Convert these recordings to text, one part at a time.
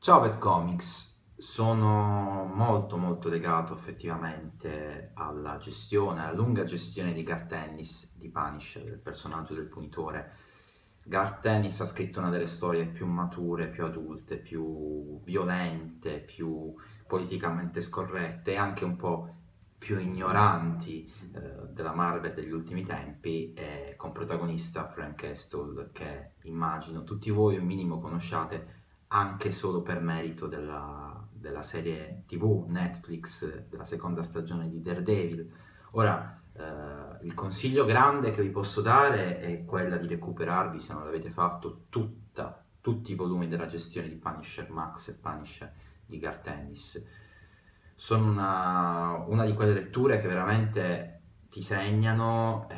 Ciao Pet Comics, sono molto legato effettivamente alla gestione, alla lunga gestione di Garth Ennis, di Punisher, del personaggio del punitore. Garth Ennis ha scritto una delle storie più mature, più adulte, più violente, più politicamente scorrette e anche un po' più ignoranti della Marvel degli ultimi tempi, con protagonista Frank Castle, che immagino tutti voi un minimo conosciate anche solo per merito della serie TV Netflix della seconda stagione di Daredevil. Ora, il consiglio grande che vi posso dare è quella di recuperarvi, se non l'avete fatto, tutti i volumi della gestione di Punisher Max e Punisher di Garth Ennis. Sono una di quelle letture che veramente ti segnano,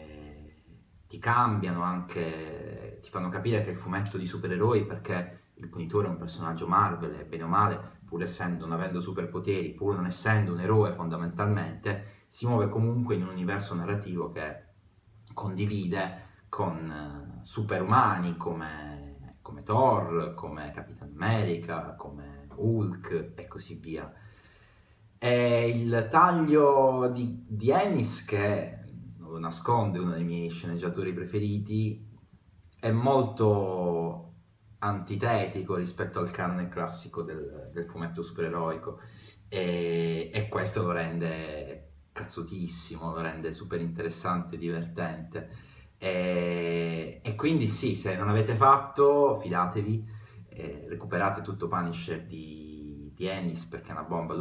ti cambiano anche, ti fanno capire che il fumetto di supereroi, perché il punitore è un personaggio Marvel e bene o male, pur essendo, non avendo superpoteri, pur non essendo un eroe fondamentalmente, si muove comunque in un universo narrativo che condivide con superumani come Thor, come Capitan America, come Hulk e così via. E il taglio di Ennis, che non lo nasconde, uno dei miei sceneggiatori preferiti, è molto antitetico rispetto al canone classico del fumetto supereroico e questo lo rende cazzutissimo, lo rende super interessante, divertente e quindi sì, se non avete fatto, fidatevi, recuperate tutto Punisher di Ennis perché è una bomba.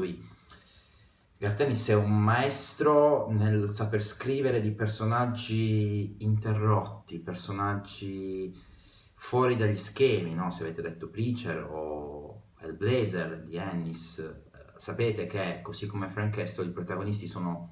Garth Ennis è un maestro nel saper scrivere di personaggi interrotti, personaggi fuori dagli schemi, no? Se avete letto Preacher o Hellblazer di Ennis, sapete che, così come Frank Castle, i protagonisti sono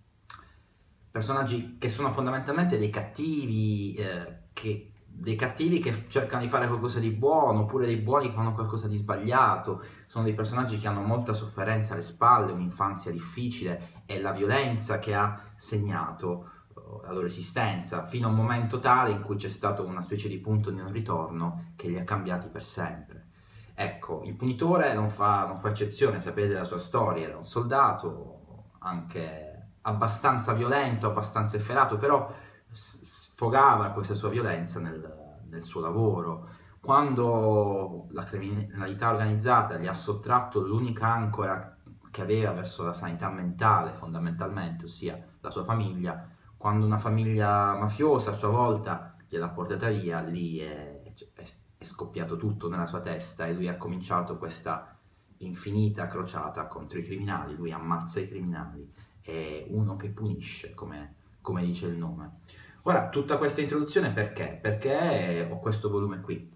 personaggi che sono fondamentalmente dei cattivi, dei cattivi che cercano di fare qualcosa di buono, oppure dei buoni che fanno qualcosa di sbagliato. Sono dei personaggi che hanno molta sofferenza alle spalle, un'infanzia difficile e la violenza che ha segnato la loro esistenza, fino a un momento tale in cui c'è stato una specie di punto di non ritorno che li ha cambiati per sempre. Ecco, il punitore non fa eccezione, sapete la sua storia, era un soldato anche abbastanza violento, abbastanza efferato, però sfogava questa sua violenza nel suo lavoro. Quando la criminalità organizzata gli ha sottratto l'unica ancora che aveva verso la sanità mentale, fondamentalmente, ossia la sua famiglia, quando una famiglia mafiosa a sua volta gliel'ha portata via, lì è scoppiato tutto nella sua testa e lui ha cominciato questa infinita crociata contro i criminali. Lui ammazza i criminali, è uno che punisce, come dice il nome. Ora, tutta questa introduzione perché? Perché ho questo volume qui.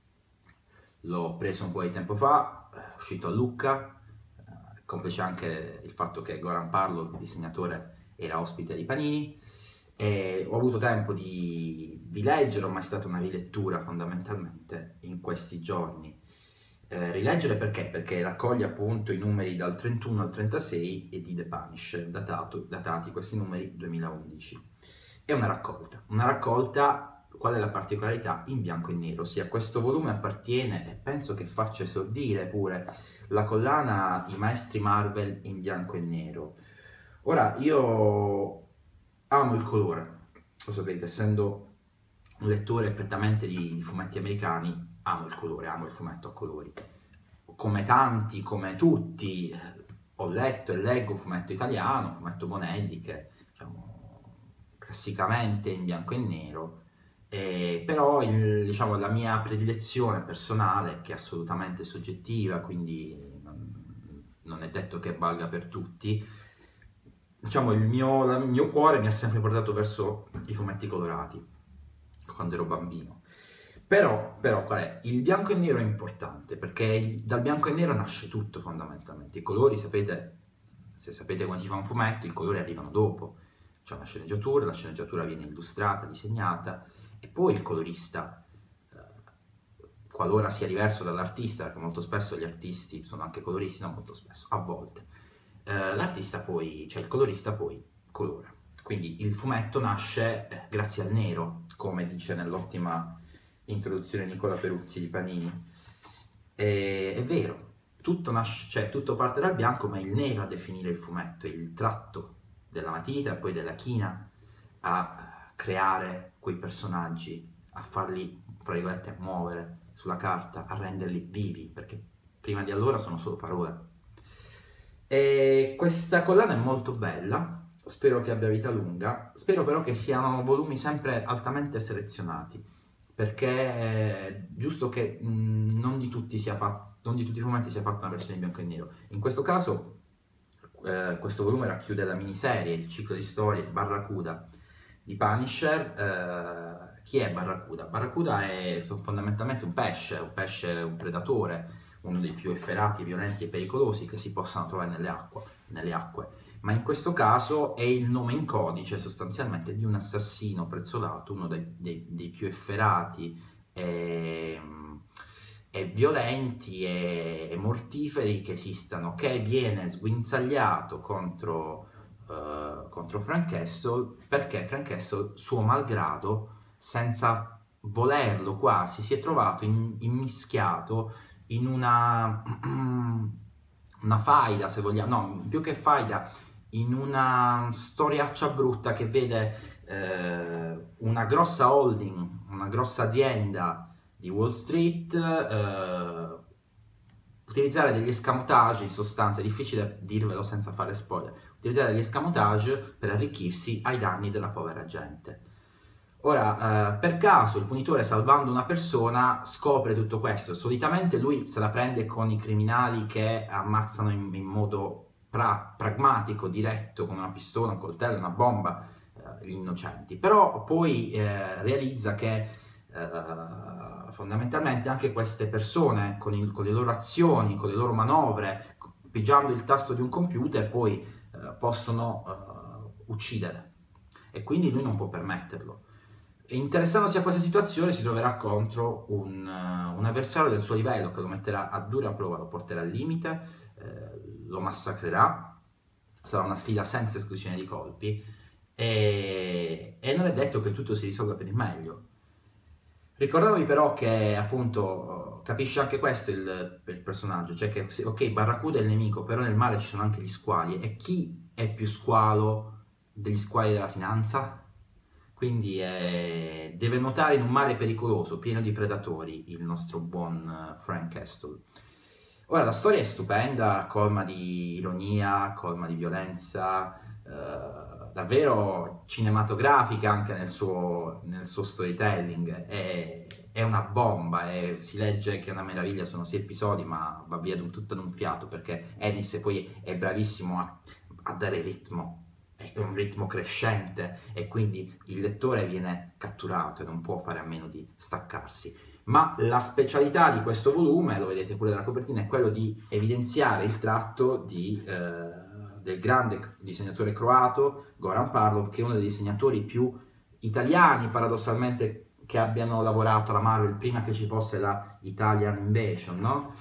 L'ho preso un po' di tempo fa, è uscito a Lucca, complice anche il fatto che Goran Parlo, il disegnatore, era ospite di Panini, e ho avuto tempo di leggerlo, ma è stata una rilettura fondamentalmente in questi giorni. Rileggere perché? Perché raccoglie appunto i numeri dal 31 al 36 e di The Punisher, datati questi numeri 2011. È una raccolta, qual è la particolarità? In bianco e nero, ossia questo volume appartiene, e penso che faccia esordire pure, la collana I Maestri Marvel in bianco e nero. Ora, io amo il colore, lo sapete, essendo un lettore prettamente di fumetti americani, amo il colore, amo il fumetto a colori. Come tanti, come tutti, ho letto e leggo fumetto italiano, fumetto Bonelli, che diciamo classicamente in bianco e nero, però diciamo, la mia predilezione personale, che è assolutamente soggettiva, quindi non è detto che valga per tutti, diciamo il mio cuore mi ha sempre portato verso i fumetti colorati quando ero bambino. Però qual è? Il bianco e nero è importante perché dal bianco e nero nasce tutto fondamentalmente. I colori, sapete, se sapete come si fa un fumetto, i colori arrivano dopo. C'è una sceneggiatura, la sceneggiatura viene illustrata, disegnata e poi il colorista, qualora sia diverso dall'artista, perché molto spesso gli artisti sono anche coloristi, non molto spesso, a volte, l'artista poi, cioè il colorista poi colora. Quindi il fumetto nasce grazie al nero, come dice nell'ottima introduzione Nicola Peruzzi di Panini. È vero, tutto nasce, cioè tutto parte dal bianco, ma è il nero a definire il fumetto, è il tratto della matita e poi della china a creare quei personaggi, a farli, tra virgolette, muovere sulla carta, a renderli vivi, perché prima di allora sono solo parole. E questa collana è molto bella, spero che abbia vita lunga, spero però che siano volumi sempre altamente selezionati, perché è giusto che non di tutti i fumetti sia fatta una versione in bianco e nero. In questo caso questo volume racchiude la miniserie, il ciclo di storie Barracuda di Punisher. Chi è Barracuda? Barracuda è fondamentalmente un pesce, un predatore, uno dei più efferati, violenti e pericolosi che si possano trovare nelle acque. Ma in questo caso è il nome in codice sostanzialmente di un assassino prezzolato, uno dei più efferati e violenti e mortiferi che esistano, che viene sguinzagliato contro Frank Castle, perché Frank Castle, suo malgrado, senza volerlo quasi, si è trovato immischiato in una faida, se vogliamo, no, più che faida, in una storiaccia brutta che vede una grossa holding, una grossa azienda di Wall Street utilizzare degli escamotage, in sostanza è difficile dirvelo senza fare spoiler, utilizzare degli escamotage per arricchirsi ai danni della povera gente. Ora, per caso il punitore, salvando una persona, scopre tutto questo. Solitamente lui se la prende con i criminali che ammazzano in modo pragmatico, diretto, con una pistola, un coltello, una bomba, gli innocenti. Però poi realizza che fondamentalmente anche queste persone, con le loro azioni, con le loro manovre, pigiando il tasto di un computer, poi possono uccidere. E quindi lui non può permetterlo. Interessandosi a questa situazione si troverà contro un avversario del suo livello che lo metterà a dura prova, lo porterà al limite, lo massacrerà, sarà una sfida senza esclusione di colpi e non è detto che tutto si risolva per il meglio. Ricordatevi però che appunto capisce anche questo il personaggio, cioè che ok, Barracuda è il nemico, però nel mare ci sono anche gli squali, e chi è più squalo degli squali della finanza? Quindi deve nuotare in un mare pericoloso, pieno di predatori, il nostro buon Frank Castle. Ora, la storia è stupenda, colma di ironia, colma di violenza, davvero cinematografica anche nel suo storytelling. È una bomba, si legge che è una meraviglia, sono 6 episodi, ma va via tutto d'un fiato, perché Ennis poi è bravissimo a dare ritmo. È un ritmo crescente e quindi il lettore viene catturato e non può fare a meno di staccarsi. Ma la specialità di questo volume, lo vedete pure dalla copertina, è quello di evidenziare il tratto del grande disegnatore croato Goran Parlov, che è uno dei disegnatori più italiani paradossalmente che abbiano lavorato alla Marvel prima che ci fosse la Italian Invasion, no?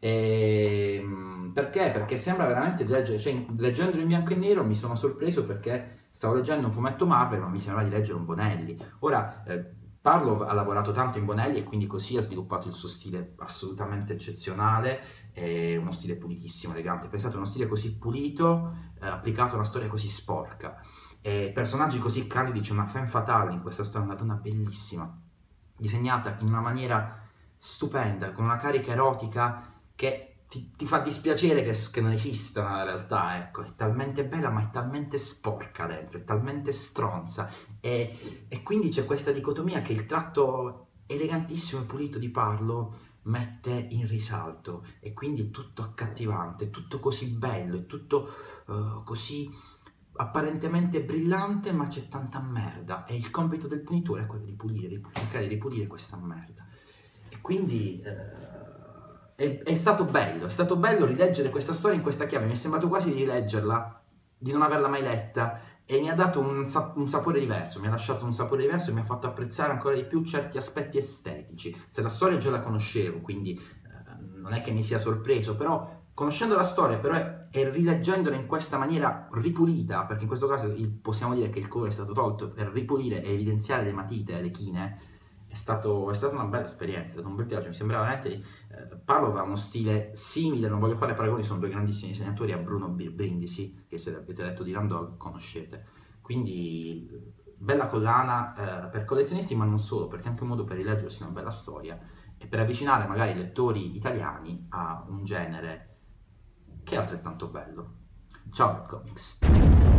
Perché? Perché sembra veramente leggendolo in bianco e nero mi sono sorpreso, perché stavo leggendo un fumetto Marvel ma mi sembrava di leggere un Bonelli. Ora Parlov ha lavorato tanto in Bonelli e quindi così ha sviluppato il suo stile assolutamente eccezionale, uno stile pulitissimo, elegante. Pensate, uno stile così pulito applicato a una storia così sporca, personaggi così candidi. C'è una femme fatale in questa storia, una donna bellissima, disegnata in una maniera stupenda, con una carica erotica che ti fa dispiacere che non esista nella realtà, ecco. È talmente bella ma è talmente sporca dentro, è talmente stronza, e quindi c'è questa dicotomia che il tratto elegantissimo e pulito di Parlov mette in risalto, e quindi è tutto accattivante, è tutto così bello, è tutto così apparentemente brillante, ma c'è tanta merda, e il compito del punitore è quello di cercare di ripulire questa merda. E quindi è stato bello rileggere questa storia in questa chiave. Mi è sembrato quasi di rileggerla, di non averla mai letta, e mi ha dato un sapore diverso, mi ha lasciato un sapore diverso e mi ha fatto apprezzare ancora di più certi aspetti estetici. Se la storia già la conoscevo, quindi non è che mi sia sorpreso, però conoscendo la storia però e rileggendola in questa maniera ripulita, perché in questo caso possiamo dire che il colore è stato tolto per ripulire e evidenziare le matite, le chine, è stata una bella esperienza, è stato un bel viaggio, mi sembra veramente, parlo da uno stile simile, non voglio fare paragoni, sono due grandissimi disegnatori, a Bruno Brindisi, che se avete letto Dylan Dog conoscete, quindi bella collana per collezionisti, ma non solo, perché è anche un modo per rileggersi una bella storia e per avvicinare magari i lettori italiani a un genere che è altrettanto bello. Ciao Bad Comics!